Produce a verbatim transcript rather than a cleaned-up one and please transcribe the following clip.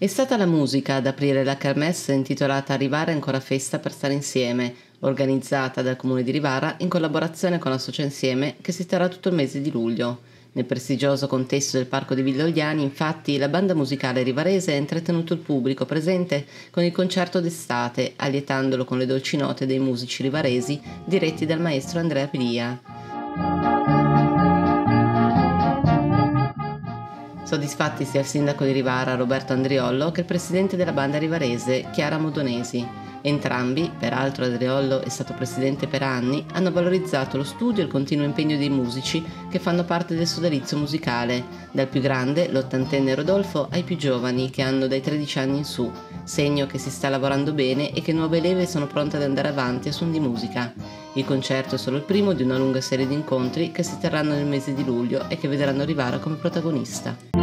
È stata la musica ad aprire la kermesse intitolata Rivara è ancora festa per stare insieme, organizzata dal Comune di Rivara in collaborazione con la Socia Insieme, che si terrà tutto il mese di luglio. Nel prestigioso contesto del Parco di Villa Ogliani, infatti, la banda musicale rivarese ha intrattenuto il pubblico presente con il concerto d'estate, allietandolo con le dolci note dei musici rivaresi diretti dal maestro Andrea Pilia. Soddisfatti sia il sindaco di Rivara, Roberto Andriollo, che il presidente della banda rivarese, Chiara Modonesi. Entrambi, peraltro Andriollo è stato presidente per anni, hanno valorizzato lo studio e il continuo impegno dei musici che fanno parte del sodalizio musicale, dal più grande, l'ottantenne Rodolfo, ai più giovani, che hanno dai tredici anni in su, segno che si sta lavorando bene e che nuove leve sono pronte ad andare avanti a suon di musica. Il concerto è solo il primo di una lunga serie di incontri che si terranno nel mese di luglio e che vedranno Rivara come protagonista.